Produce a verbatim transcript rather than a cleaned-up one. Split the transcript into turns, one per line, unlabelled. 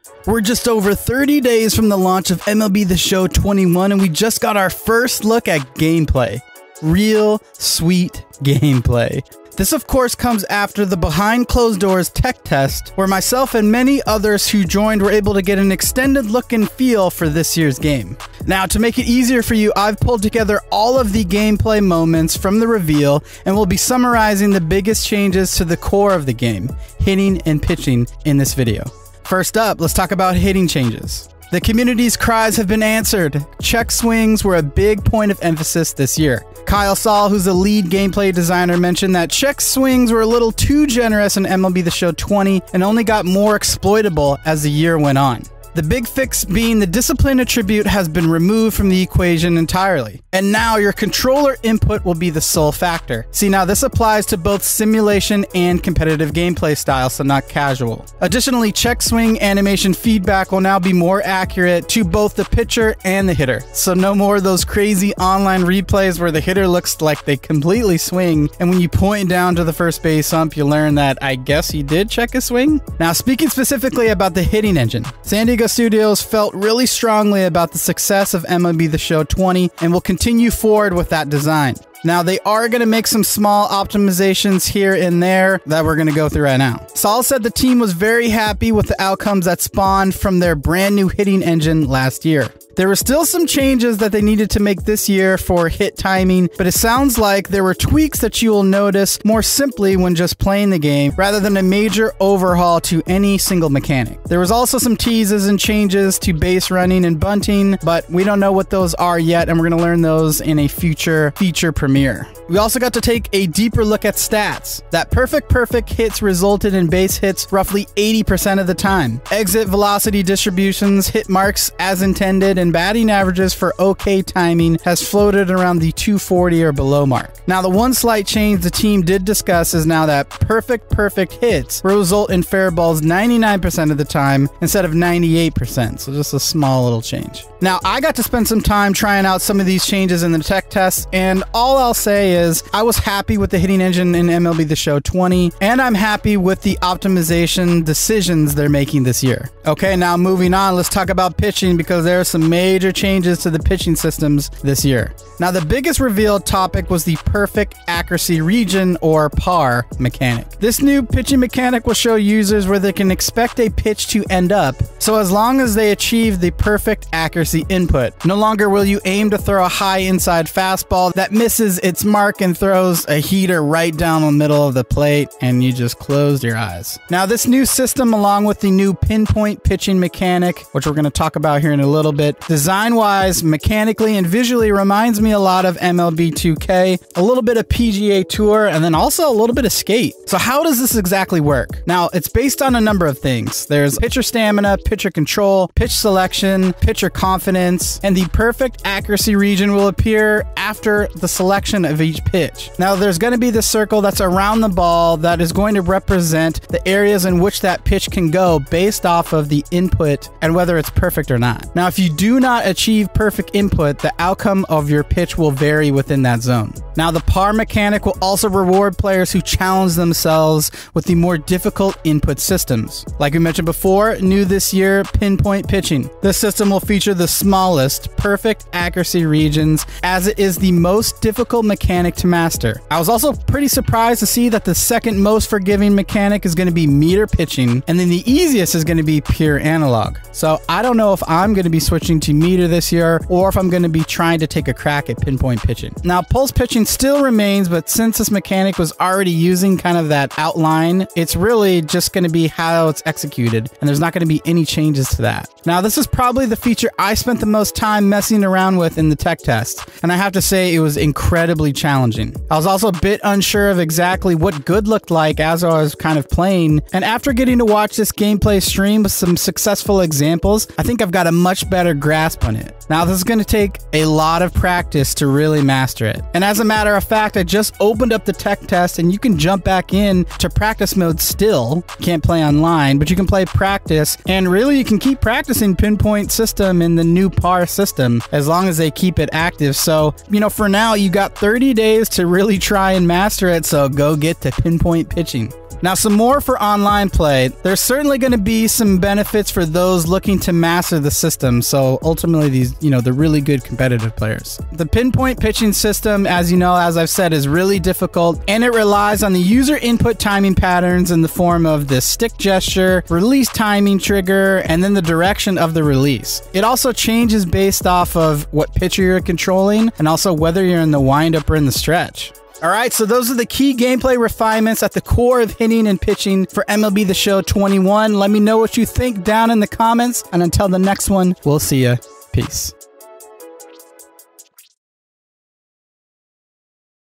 We're just over thirty days from the launch of M L B The Show twenty-one, and we just got our first look at gameplay. Real sweet gameplay. This of course comes after the behind closed doors tech test, where myself and many others who joined were able to get an extended look and feel for this year's game. Now, to make it easier for you, I've pulled together all of the gameplay moments from the reveal, and we'll be summarizing the biggest changes to the core of the game, hitting and pitching, in this video. First up, let's talk about hitting changes. The community's cries have been answered. Check swings were a big point of emphasis this year. Kyle Saul, who's the lead gameplay designer, mentioned that check swings were a little too generous in M L B The Show twenty and only got more exploitable as the year went on. The big fix being the discipline attribute has been removed from the equation entirely. And now your controller input will be the sole factor. See, now this applies to both simulation and competitive gameplay styles, so not casual. Additionally, check swing animation feedback will now be more accurate to both the pitcher and the hitter. So no more of those crazy online replays where the hitter looks like they completely swing, and when you point down to the first base ump, you learn that I guess he did check a swing. Now, speaking specifically about the hitting engine, San Diego Studios felt really strongly about the success of M L B The Show twenty and will continue forward with that design. Now, they are going to make some small optimizations here and there that we're going to go through right now. Saul said the team was very happy with the outcomes that spawned from their brand new hitting engine last year. There were still some changes that they needed to make this year for hit timing, but it sounds like there were tweaks that you will notice more simply when just playing the game, rather than a major overhaul to any single mechanic. There was also some teases and changes to base running and bunting, but we don't know what those are yet, and we're going to learn those in a future feature premiere. We also got to take a deeper look at stats. That perfect perfect hits resulted in base hits roughly eighty percent of the time. Exit velocity distributions hit marks as intended, and batting averages for okay timing has floated around the two forty or below mark. Now, the one slight change the team did discuss is now that perfect perfect hits will result in fair balls ninety-nine percent of the time instead of ninety-eight percent, so just a small little change. Now, I got to spend some time trying out some of these changes in the tech test, and all I'll say is I was happy with the hitting engine in M L B The Show twenty, and I'm happy with the optimization decisions they're making this year. Okay, now moving on, let's talk about pitching, because there are some major changes to the pitching systems this year. Now, the biggest revealed topic was the perfect accuracy region, or P A R mechanic. This new pitching mechanic will show users where they can expect a pitch to end up, so as long as they achieve the perfect accuracy input. No longer will you aim to throw a high inside fastball that misses its mark and throws a heater right down the middle of the plate, and you just closed your eyes. Now, this new system, along with the new pinpoint pitching mechanic, which we're going to talk about here in a little bit, design-wise, mechanically, and visually reminds me a lot of M L B two K, a little bit of P G A Tour, and then also a little bit of Skate. So how does this exactly work? Now, it's based on a number of things. There's pitcher stamina, pitcher control, pitch selection, pitcher confidence, and the perfect accuracy region will appear after the selection of each pitch. Now, there's going to be this circle that's around the ball that is going to represent the areas in which that pitch can go based off of the input and whether it's perfect or not. Now, if you do not achieve perfect input, the outcome of your pitch will vary within that zone. Now, the P A R mechanic will also reward players who challenge themselves with the more difficult input systems. Like we mentioned before, new this year, pinpoint pitching. This system will feature the smallest perfect accuracy regions, as it is the most difficult mechanic to master. I was also pretty surprised to see that the second most forgiving mechanic is going to be meter pitching, and then the easiest is going to be pure analog. So I don't know if I'm going to be switching to meter this year, or if I'm going to be trying to take a crack at pinpoint pitching. Now, pulse pitching still remains, but since this mechanic was already using kind of that outline, it's really just going to be how it's executed, and there's not going to be any changes to that. Now, this is probably the feature I spent the most time messing around with in the tech test, and I have to say it was incredibly challenging. I was also a bit unsure of exactly what good looked like as I was kind of playing, and after getting to watch this gameplay stream with some successful examples, I think I've got a much better grasp on it. Now, this is going to take a lot of practice to really master it. And as a matter of fact, I just opened up the tech test, and you can jump back in to practice mode still. Can't play online, but you can play practice, and really you can keep practicing pinpoint system in the new P A R system as long as they keep it active. So, you know, for now, you got thirty days to really try and master it, so go get to pinpoint pitching. Now, some more for online play. There's certainly going to be some benefits for those looking to master the system. So ultimately, these, you know, the really good competitive players. The pinpoint pitching system, as you know, as I've said, is really difficult, and it relies on the user input timing patterns in the form of the stick gesture, release timing trigger, and then the direction of the release. It also changes based off of what pitcher you're controlling and also whether you're in the windup or in the stretch. All right, so those are the key gameplay refinements at the core of hitting and pitching for M L B The Show twenty-one. Let me know what you think down in the comments, and until the next one, we'll see ya. Peace.